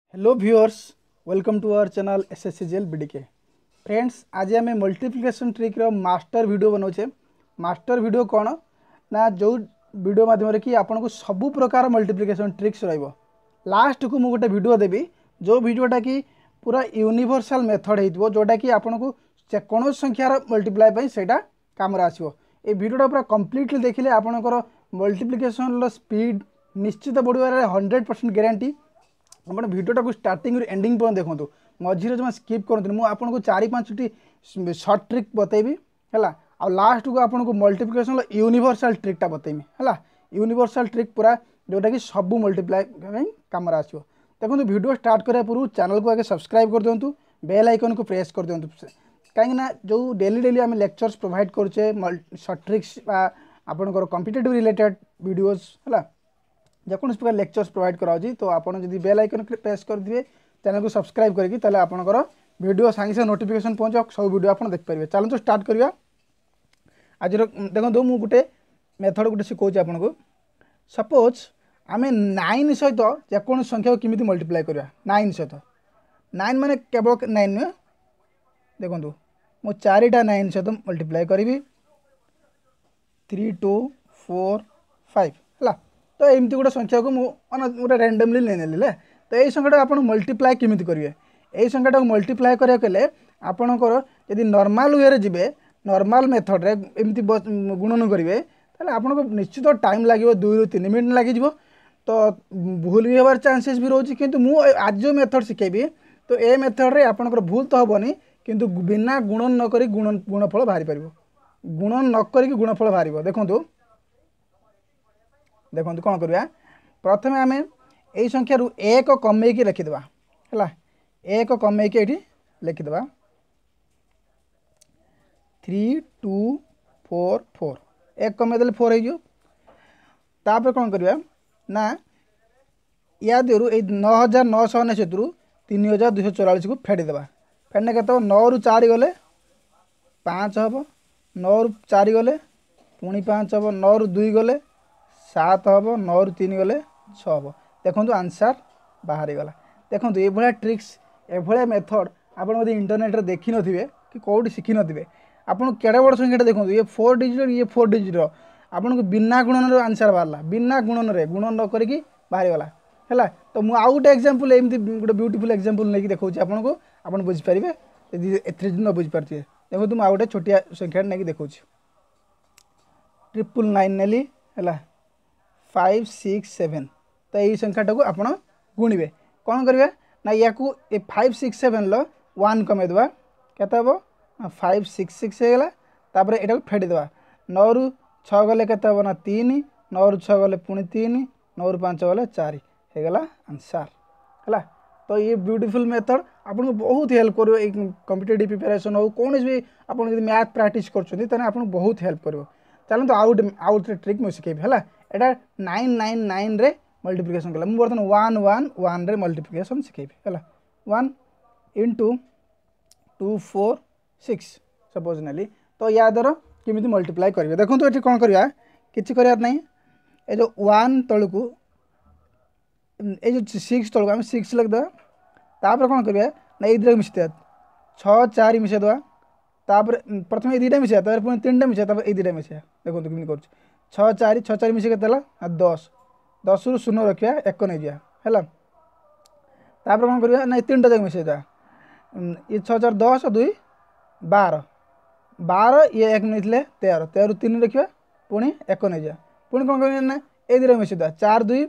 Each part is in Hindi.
Hello viewers, welcome to our channel SSC CGL BDK. Friends, आज आम मल्टीप्लिकेशन ट्रिक्र मास्टर वीडियो बनाऊे। मास्टर वीडियो कौन ना जो वीडियो माध्यम कि आपको सबू प्रकार मल्टीप्लिकेशन ट्रिक्स लास्ट को मुझे गोटे वीडियो देवी जो वीडियोटा कि पूरा यूनिवर्सल मेथड हो जोटा कि आपको कौन संख्यार मल्टीप्लाई से कम आसो। ये वीडियोटा पूरा कम्प्लीटली देखिले आपंकर मल्टीप्लिकेशन स्पीड निश्चित बढ़िया 100% ग्यारंटी। आप भिडियोटा को स्टार्टिंग एंडिंग पर्यटन देखो, मझे जमा स्किप करते मुझे 4-5टी सर्ट ट्रिक बतेबी है। आ लास्ट को आपको मल्टीप्लिकेशन यूनिवर्सल ट्रिकटा बतेमी है। यूनिवर्सल ट्रिक पूरा जोटा कि सब मल्टीप्लाई कम आसो। देखो वीडियो स्टार्ट करने पूर्व चैनल को आगे सब्सक्राइब कर दिंतु, बेल आइकन को प्रेस कर दिंतु कहीं जो डेली आम लेक्चर्स प्रोवाइड करुचे सर्ट ट्रिक्स आपंकर कॉम्पिटिटिव रिलेटेड वीडियोस है जेकोसी प्रकार लेक्चर्स प्रोवाइड कराऊँ। तो आप बेल आइकन प्रेस करेंगे चैनल को सब्सक्राइब करके आपंकर वीडियो सांगे सांगे नोटिफिकेशन पहुँचे सब वीडियो आप देखिपारे। चलते स्टार्ट करवा। आज देखो मुझे गोटे मेथड गोटे शिखाऊँ आपको। सपोज आम 9 सहित जेकोसी संख्या को किमिति मल्टीप्लाई करवा। 9 सहित 9 माने केवल 9 नुहे। देखो मु 4टा 9 सहित मल्टीप्लाई करी 3 2 4 5 है। तो एमती गोटे संख्या को मुझे रैंडमली नहीं नेली। तो यही संख्याटा आप मल्टीप्लाई केमिति करेंगे। यही संख्याटा मल्टीप्लाई कराले आपणकर यदि नॉर्मल वे जी नॉर्मल मेथड रे एमती गुणन करेंगे ताले आपको निश्चित टाइम लगे 2 ରୁ 3 मिनट लगे। तो भूल भी हबार चांसेस भी रोचे किंतु मु आज जो मेथड शिखेबी तो ए मेथड रे आपणकर भूल तो हेनी किंतु बिना गुणन न करी गुणफल बाहरी पारिबो। गुणन न करी गुणफल बाहर। देखो देखो कौन करवा। प्रथम आम यही संख्यार 1 कमेकी लिखिदे है। 1 कमेकी ये लिखिदे 3 2 4 4 1 कमेदेले 4 हो। तापर कौन करवा ना या देरु 9999 रु 3244 को फेड़देवा। फेड़ने के 9 ରୁ 4 गले 5 हम, 9 ରୁ 4 गले पुणी 5 हम, 9 ରୁ 2 गले 7 हम, 9 ରୁ 3 गले 6 हम। देखो आंसर बाहरी गला। देखो ये ट्रिक्स ये मेथड आप इंटरनेट रे देखी नथिबे कि कौटी शिखी नथिबे। आपन केड़े बड़ संख्याटा देखो ये 4 डिजिट ये 4 डिजिट आपन बिना गुणन आंसर बाहरला। बिना गुणन रे गुणन न करिकी बाहरी गला है। तो मुझे आउ गोटे एक्जाम्पल एमती गोटे ब्यूटीफुल एक्जाम्पल नहीं देखा आपको आप बुझीपारे यदि ए न बुझीपारे। देखो मुझे आउ गोटे छोटिया संख्या नहीं देखा 999 नेली है 5 6 7। तो यही संख्याटा को आप गुणवे कौन करेंगे ना या 5 6 7 1 कमेदेवा के 5 6 6 होगा। तापर यहाँ को फेड़देवा 9 ରୁ 6 गले के 3, 9 ରୁ 6 गले पुणी 3, 9 ରୁ 5 गले 4 होगला आंसर है। तो ये ब्यूटीफुल मेथड आपको बहुत हेल्प कर कॉम्पिटिटिव प्रिपरेशन हो कौन भी आप मैथ प्रैक्टिस कर बहुत हेल्प कर। चलते आउ ट्रिक मुझे शिखेबी है। यहाँ 999 रे मल्टीप्लिकेशन कला मुझे बर्तमान 1 1 1 रे मल्टीप्लिकेशन शिखेबी है। 1 × 2 4 6 सपोज नेली। तो या द्वारा किमिति मल्टीप्लाई करेंगे। देखो तो ये कौन करवा किसी करार नहीं। ये जो 1 तलू ये जो 6 तलू आम 6 लिखिदेवा। तापर कौन करवा ना ये मिसदे 6 4 मिसईदेवा। तापर प्रथम ये 2टा मिसैया पुणी 3टा मिसैया ये 2टा मिसैया। देखो कमी कर 6 4 6 4 मिसे के 10 10 ରୁ 0 रखा 1 नहीं जा है। तापर कौन करवा ना 3टा जाक मिसईदेवा। ये 6 4 10 2 12 12 ये 1 नहीं 13 13 ରୁ 3 रखा पुणी 1 नहीं जा पुणी कौन कर ना ये 2टा मिसईदेवा 4 2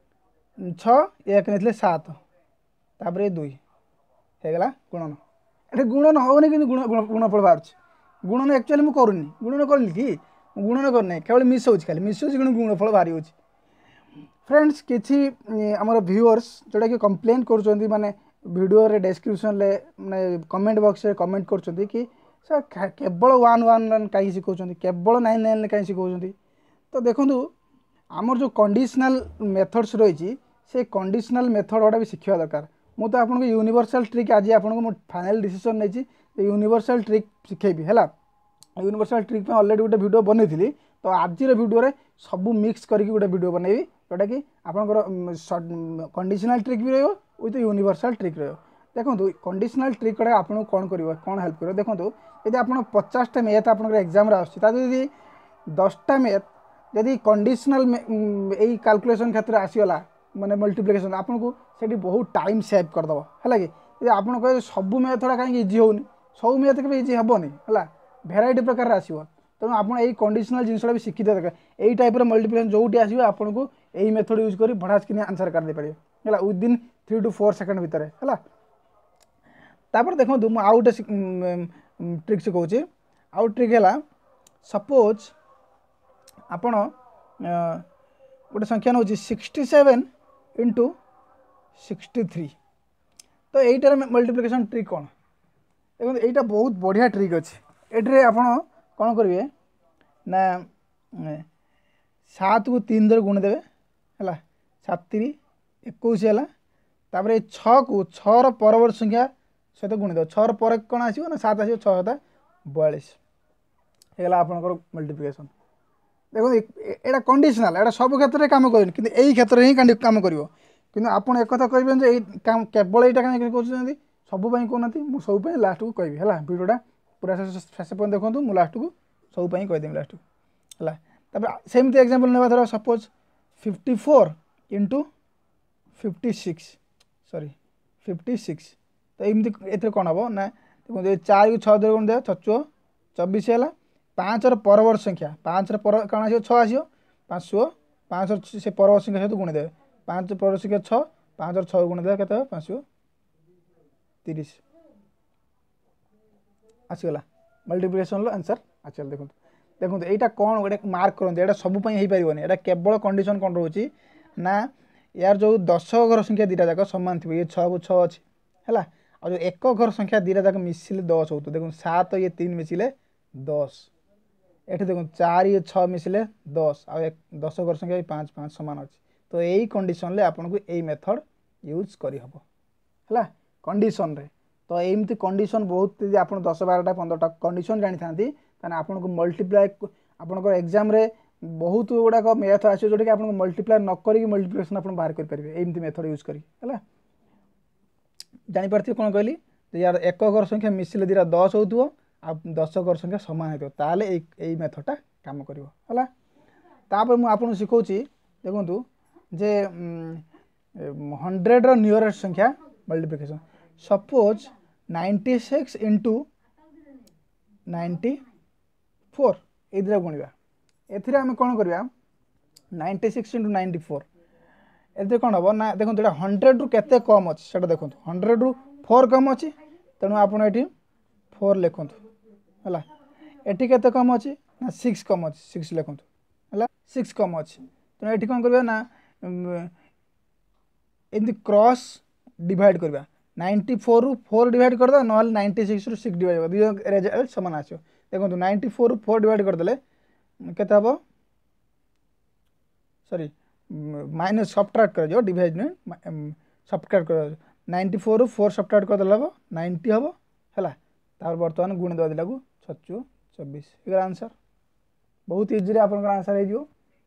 6 1 नहीं 7 तापर ये 2 होगला गुणन। ये गुणन होनी कि गुणफल बाहर गुणन एक्चुअली मुझे करूनी गुणन करी कि गुणन करना केवल मिस हो खाली मिस हो गुणफल बाहरी हो। फ्रेंड्स किसी आमर व्यूअर्स जोटा कि कंप्लेन कर माने वीडियो रे डिस्क्रिप्शन रे माने कमेंट बॉक्स रे कमेंट कर कि सर केवल 1 1 कहीं शिखाऊँ केवल 9 9 कहीं शिखाऊँ। तो देखो आमर जो कंडीशनल मेथड्स रही से कंडीशनल मेथड गुड़ा भी शिखा दरकार। मु तो आपको यूनिवर्सल ट्रिक आज आपको फाइनल डिसीजन नहीं यूनिवर्सल ट्रिक शिखेबी है। यूनिवर्सल ट्रिक ऑलरेडी गोटे वीडियो बनई। तो आज वीडियो रे सब मिक्स करके गोटे वीडियो बनैबी जोटा कि आपंकर कंडीशनल ट्रिक भी रही विथ यूनिवर्सल ट्रिक रही देखो कंडीशनल ट्रिक आपको कौन कर कौन हेल्प कर देखो यदि आप 50टा मैथ आप एग्जाम आदि 10टा मैथ जदि कंडीशनल यही कैलकुलेशन क्षेत्र में आसीगला माने मल्टीप्लिकेशन आपको से बहुत टाइम सेव करदेव है कि आप कहे सब मैथ गुड़ा कहीं इजी होनी सब मैथ के इजी हेनी है भेराइटी प्रकार आसो तेणु आप कंडीशनल जिनसा भी शिखी दरकार यही टाइप मल्टीप्लिकेशन जोटी आसो आपको यही मेथड यूज कर भड़ास कि आंसर कर पारे है विदिन 3 to 4 सेकेंड भितर है तापर देखो मुझे आउ गोटे ट्रिक शिखाऊँ आउ ट्रिक है सपोज आपण गोटे संख्या नौ 67 into 63 तो यहीटार मल्टीप्लिकेशन ट्रिक कौन देखो यहाँ बहुत बढ़िया ट्रिक अच्छे ये आप कौन करेंगे ना 7 को 3 द्वारा गुणी देवे है 7 3 21 है तापर 6 को 6 परवर्त संख्या सहित गुणी देव 6 पर कौन आसो ना 7 आसो 6 7 42 है आपंकर मल्टीप्लिकेशन देखो यहाँ कंडीशनल यहाँ सब क्षेत्र में कम कर यही क्षेत्र में ही कम कर कि आप एक कथा कहे केवल यहाँ कहीं कहते सब कहना मुझे सब लास्ट को कहि है वीडियोटा पूरा शेष पर्यटन देखो मुझे लास्ट को सब कहीदेवी लास्ट को है सेमती एग्जांपल ना धर सपोज 54 into 56 सॉरी 56 तो एमती ए कौन हम ना देखो 4 को 6 द्वारा गुण दे 6 24 है 5 परवर्त संख्या 5 पर कौन आसो 6 आसो 500 से परवर्त संख्या सहित गुणी देवे 5 परवर्त संख्या 6 5 6 गुणी देवे के 530 आसीगला मल्टीप्लिकेशन आंसर आसगला देखो देखो यहाँ कौन गोटे मार्क करते यहाँ सब हो पारे यहाँ केवल कंडीशन कौन रोचे ना यार जो 10 घर संख्या दीटा जाक सामान थी ये 6 को 6 अच्छी है और जो एक घर संख्या दीटा जाक मिसिले 10 हो तो देखो 7 ये 3 मिसिले 10 ये देखो 4 ये 6 मिसिले 10 और 10 घर संख्या 5 5 सामान अच्छी तो यही कंडीशन ले आपको यही मेथड यूज करहब है कंडीशन रे तो एमती कंडीशन बहुत यदि आप 10 12टा 15टा कंडीशन जानी था आपको मल्टीप्लाय आपंकर एग्जाम रे बहुत गुड़ाक मैथ आसो जोटा कि आप मल्टीप्लाय न करी मल्टीप्लिकेशन आप बाहर करेंगे एमती मेथड यूज करी है जापारे कौन कहली यार एक घर संख्या मिसिले दीटा 10 हो आ 10 घर संख्या सामान होता यही मेथडटा काम कर मुझे आपको शिखाऊँ देखूँ जे 100 नियरेस्ट संख्या मल्टीप्लिकेशन सपोज 96 into 94 ये गुणा एथिरे आम कौन करवा 96 into 94 ए कौन हम ना देखो जो 100 रु केते कम अच्छे से देखो 100 रु 4 कम अच्छी तेणु आपड़ ये 4 लिखु है एटी केते कम अच्छी ना 6 कम अच्छी 6 लिखु है 6 कम अच्छी तेणु ये कौन करवा ना एमती क्रॉस डिवाइड करवा 94 रु 4 डिवाइड करदे ना 96 रु 6 डिवाइड कर रिजल्ट सामान आसो देखो 94 रु 4 डिवाइड करदे केते हम सॉरी माइनस सब्ट्रैक्ट कर डिवाइड नहीं सब्ट्रैक्ट कर 94 रु 4 सब्ट्रैक्ट करदे हम 90 हम है बर्तमान गुणी देवा दिला 624 आंसर बहुत इजी आप आंसर हो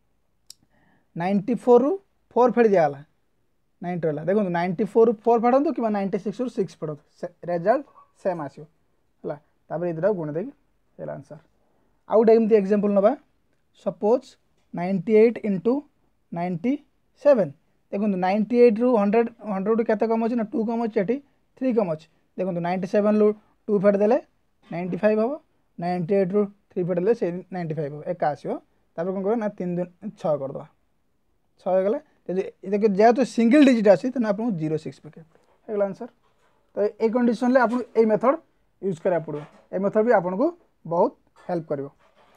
94 रु 4 फेड़ दिगला 90 है देखो 94 रु 4 फेड़ू कि 96 रु 6 फेड़ू रिजल्ट सेम आसो है ये गुणी देगी आंसर आउ गोटे एमती एग्जांपल नवा सपोज 98 into 97 देखो 98 रु 100 केते कम अच्छे ना 2 कम अच्छे ये 3 कम अच्छे देखो 97 रु 2 फेड़ देले 95 हम 98 रु 3 फेड़ देले से 95 हम एक आसो कौन कर ना 3 2 6 करदे 6 हो देखिए जेहतु सिंगल डिजिट आसी तो आपको 06 पे आंसर तो ये कंडीशन आप मेथड यूज करा पड़ो ये मेथड भी आपको बहुत हेल्प कर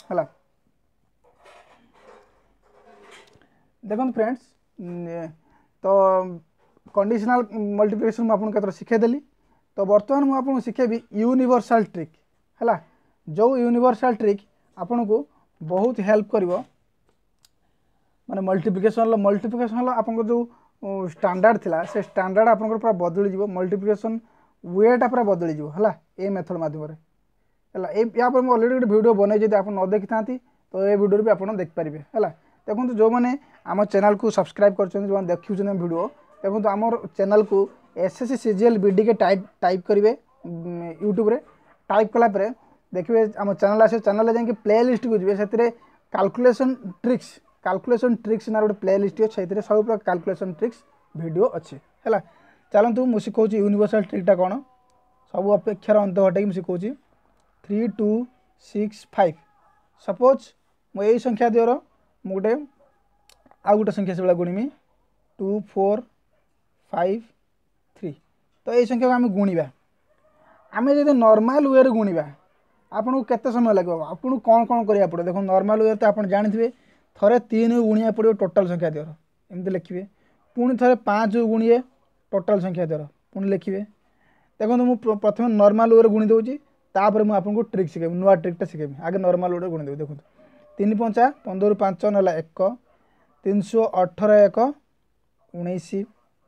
देखो फ्रेंड्स तो कंडीशनल मल्टीप्लिकेशन मुझे आपको केतर शिखेदेली तो बर्तमान मुझे आपको शिखेबी यूनिवर्सल ट्रिक है जो यूनिवर्सल ट्रिक आपन को बहुत हेल्प करिवो माने मल्टीप्लिकेशन आपन जो स्टैंडर्ड थिला से स्टैंडर्ड आपन पूरा बदली जीवो मल्टीप्लिकेशन वेटा पूरा बदली जीवो हला ए मेथड माध्यम रे हला ए या पर मैं ऑलरेडी वीडियो बनै जदि आप न देखि थांती तो ए वीडियो भी आप देख पारिबे हला देखो जो मैंने आम चैनल को सब्सक्राइब कर जो देखुं वीडियो देखो आम चैनल को SSC CGL BD K type करेंगे यूट्यूब रे टाइप कलापर देखिए आम चैनल आसे चैनल जाकि प्ले लिस्ट को जी से कैलकुलेशन ट्रिक्स ना गोटे प्ले लिस्ट अच्छे से सब प्रकार कैलकुलेशन ट्रिक्स वीडियो अच्छे है। चलतु मुझे शिखाऊँ यूनिवर्सल ट्रिकटा कौन सब अपेक्षार अंत घटे मुझे शिखाऊँ 3 2 6 5 सपोज मुझे संख्या दिवर मुझे आउ गोटे संख्या से गुणिमी 2 4 5 3 तो ये संख्या को आम गुणा आम जब नॉर्मल वे रे गुणा आपको केते समय लगे आपको कौन कौन करा पड़े देखो नॉर्मल वे तो आप जानते थे 3 गुणिया पड़ो टोटाल संख्या दिवर एमती लिखिए पुणी थे 5 गुणिए टोटाल संख्या दिवर पुणी लिखिए देखो मुझे प्रथम नॉर्मल वे गुणी दूसरी तापर मुझे आपको ट्रिक शिखेबी नुआ ट्रिकटा शिखेबी आगे नॉर्मल वे गुणी देवी देखो 3 5 15 5 ना 1 318 1 19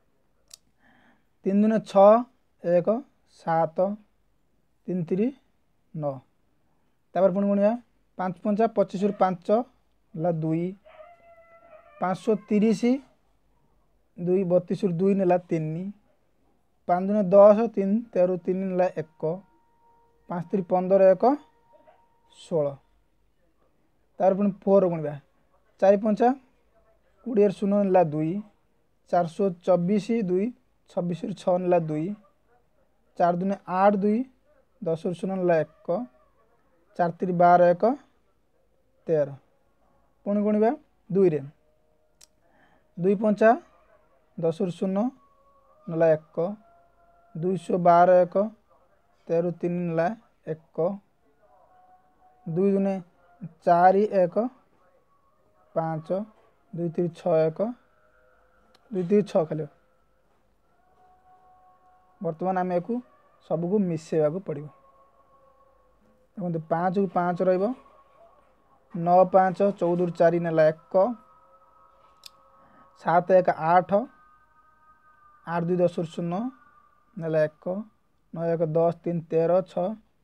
3 2 6 1 7 3 3 9 तापर पुणी गुणिया 5 5 25 5 ना 2 530 2 32 2 नेला 3 5 2 10 3 13 3 नेला 1 5 3 15 1 16 तार पुणी 4 गुणा 4 5 20 शून्य नेला 2 424 2 26 6 नेला 2 4 2 8 2 10 शून्य नेला 1 4 3 12 1 13 पुणी गुणा 2 रे 2 5 10 शून्य नेला 1 212 1 13 3 नेला 1 2 दुने 4 1 5 2 3 6 1 2 3 6 खाली बर्तमान आम या सबको मिसेवा पड़ो देखो 5 को 5 रहा 9 5 14 4 नेला 1 7 1 8 8 2 10 शून्य नेला 1 9 1 10 3 13 6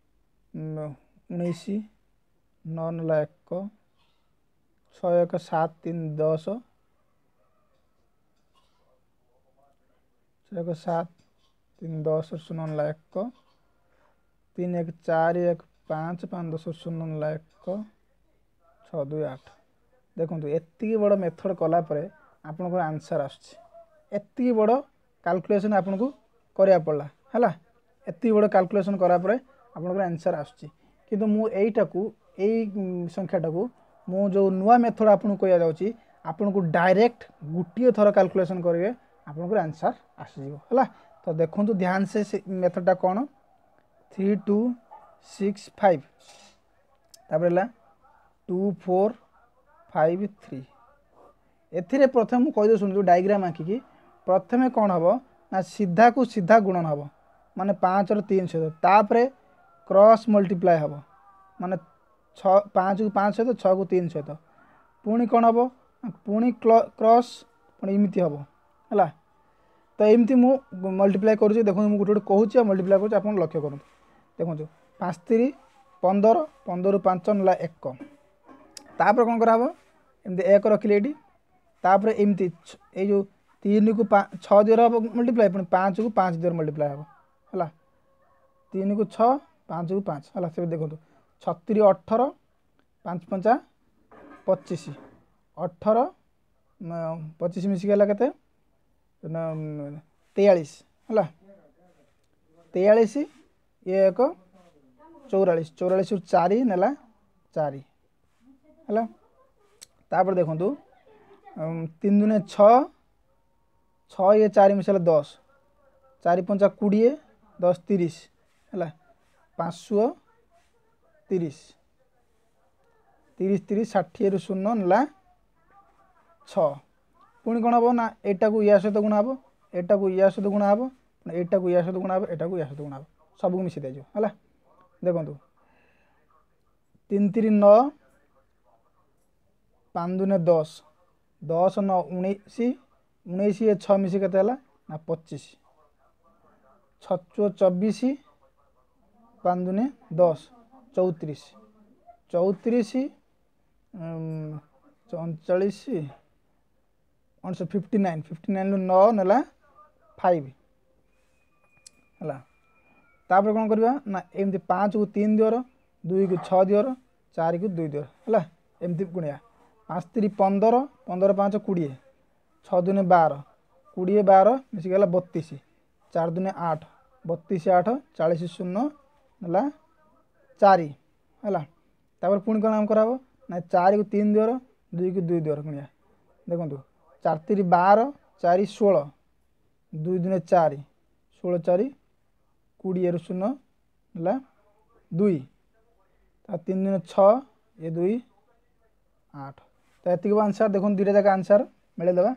19 9 नेला 1 6 1 7 3 10 6 1 7 3 10 शून्य नेला 1 3 1 4 1 5 5 10 शून्य नेला 1 6 2 8 देखो एति बड़ मेथड कलापर आपंकर आंसर आसती बड़ कैलकुलेशन आपन को करा पड़ा है एति बड़ कैलकुलेशन करापर आपंकर आंसर आसुच्ची किंतु मु एटा को यही संख्याटा को मु जो नुआ मेथड आपन को कह आपन को डायरेक्ट गोटे थर कैलकुलेशन करेंगे आपंकर आंसर आसीज है। तो देखो ध्यान से मेथडटा कौन 3 2 6 5 तापर 2 4 5 3 एथिरे प्रथम कहीदे शुणु डायग्राम आँखिकी प्रथमे कौन हम ना सीधा को सीधा गुणन हम माने 5 रो 3 सहित तापर क्रॉस मल्टीप्लाय हम माने 5 को 5 सहित 6 को 3 सहित पुणी कौन हम पुणी क्रॉस पुणी इमती हम है। तो एमती मु मल्टीप्लाय करुँच देखो मुझे गोटे गोटे कहूँ मल्टीप्लाय कर लक्ष्य करूँ देखो 5 3 15 15 5 नेला 1 तापर कौन कराब एमती 1 रखिले ये तापर एमती जो 3 को 6 द्वारा हम मल्टीप्लाय पुणी 5 को 5 द्वारा मल्टीप्लाय हम है 3 को 6 5 को 5 है से देखो 36 18 5 5 25 18 25 मिसिगला के 43 है 43 ये 1 44 44 4 नेला 4 है तापर देखो 3 दुने 6 6 ये 4 मिसाला 10 4 5 20 10 30 है 530 30 30 60 शून्य नेला 6 पुणी कौन हम ना एटा को या सहित गुणा हम एटा को या सहित गुणा हम एटा को या सहित गुणा हम एटा को या सहित गुणा हम सबको मिसी दिज्व है देखो 3 3 9 5 2 10 10 9 19 19 ये 6 मिसी के ना 25 6 24 5 2 10 34 34 39 59 59 रु 9 नेला 5 है। तापर कौन करवा ना एमती 5 को 3 दिवर 2 को 6 दिवर 4 को 2 दिवर है एमती गुणिया 5 3 15 15 5 20 6 दुने 12 20 12 मिसिगला 32 4 दुने 8 32 8 40 शून्य है 4 है। तापर पुणी कौन आम कराब ना 4 को 3 दिवर 2 को 2 दिवर गुणिया देखो 4 3 12 4 16 2 दुने 4 16 4 20 रु शून्य है 2 3 दिन 6 ये 2 8 तो ये आंसर देखो दुटा जाक आंसर मिलेदेवा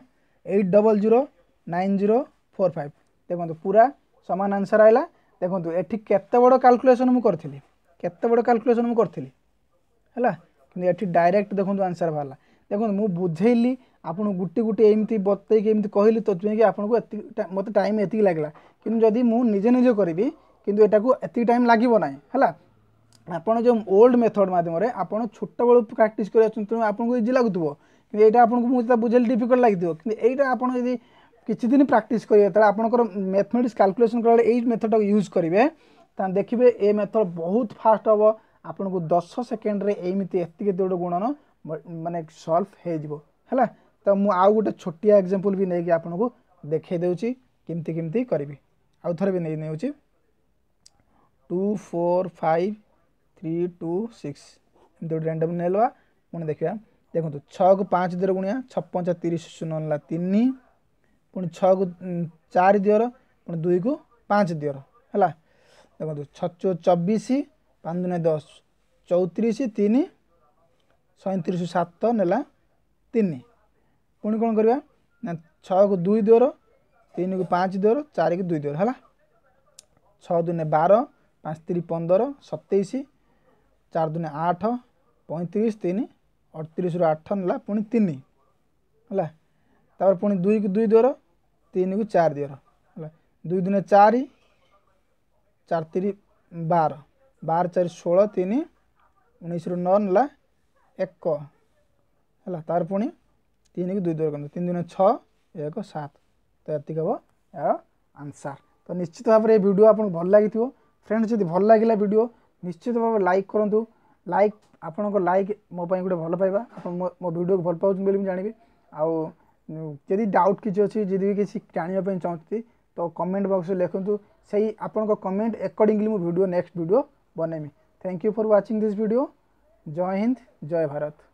8009045 देखो पूरा सामान आंसर आइला देखो ये केते बड़ कैलकुलेशन मु करथिली केते बड़ कैलकुलेशन मु करथिली हैला कि एठी डायरेक्ट देखो आंसर बाहरला देखो मु बुझेली आपन गुटी गुटी एमती बतई के एमती कहली तो कि आपन को मते टाइम एती लागला कि जदी मु निजे निजे करबी किंतु एटा को एती टाइम लागिवो नाही हैला आपन जो ओल्ड मेथड माध्यम रे आपन छोट बळ प्रैक्टिस करै छथि आपन को इजी लागुतबो कि एटा आपन को मुता बुझेल डिफिकल्ट लागिदियो कि एटा आपन यदि किछि दिन प्रैक्टिस करिए त आपन को मैथमेटिक्स कैलकुलेशन करले एई मेथड को यूज करिवे त देखिबे ए मेथड बहुत फास्ट हबो आपन को 10 सेकंड रे एमिति एति के दोड गुणन माने सॉल्व हे जिवो हैला त मु आउ गोटे छोटिया एग्जांपल भी नै कि आपन को देखै देउची किमति किमति करिवि आउ थरे भी नै नेउची 2 4 5 3 2 6 एमती रैंडम नेलवा पुणी देखिया देखो 6 को 5 दिवर गुणिया 6 5 30 शून्य है 3 पुणी 6 को 4 दिवर पुणी 2 को 5 दिवर है देखो 6 24 5 दुने 10 34 3 37 7 नेला 3 पुणी कौन करवा ना 6 को 2 दिवर 3 को 5 दिवर 4 को 2 दिवर है 6 दुने 12 5 3 15 27 4 दुने 8 35 3 38 रु 8 नेला पुणी 3 है तापर पुणी 2 को 2 दिवर 3 को 4 दिवर है 2 दुने 4 4 3 12 12 4 16 3 19 रु 9 नेला 1 है तार पुणी 3 को 2 दिवर 3 दुने 6 1 7 तो एतिक हम यार आंसर तो निश्चित भाव में वीडियो आपको भल लगी फ्रेंड्स जब भल लगे वीडियो निश्चित भाव लाइक करूँ लाइक आपण को लाइक मो गोटे भल पाइबा मो वीडियो को भल पाऊँ बोली जानवी आदि डाउट किसी अच्छी जब भी किसी जानापी चाहती तो कमेंट बॉक्स में लिखूँ से आपण कमेंट अकॉर्डिंगली मो वीडियो नेक्स्ट वीडियो बनैमी thank you for watching this video जय हिंद जय भारत।